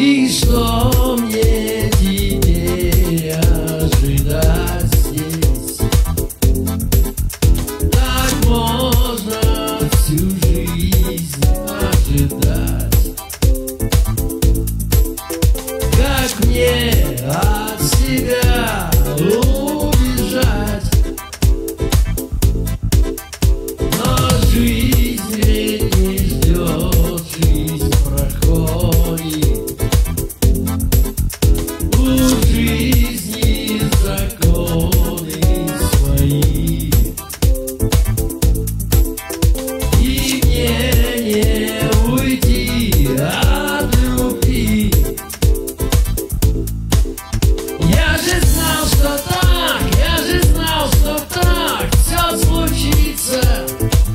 И что мне теперь ожидать здесь? Так можно всю жизнь ожидать. Как мне от себя убежать? Но жизнь ведь не ждет, жизнь проходит. У жизни законы свои, и мне не уйти от любви. Я же знал, что так, я же знал, что так все случится,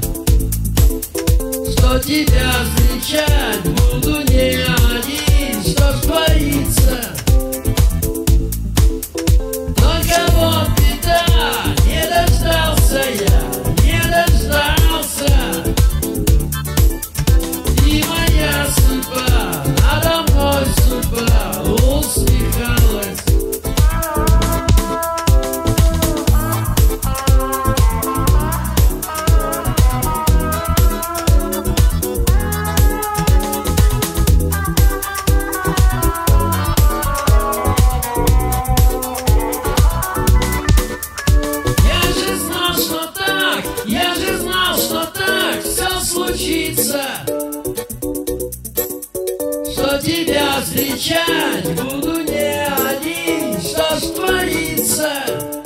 что тебя встречать буду не один, что ж творится. Только вот беда, не дождался я, не дождался. И моя судьба, надо мной судьба усмехалась. Я же знал, что так все случится, что тебя встречать буду не один, что ж творится.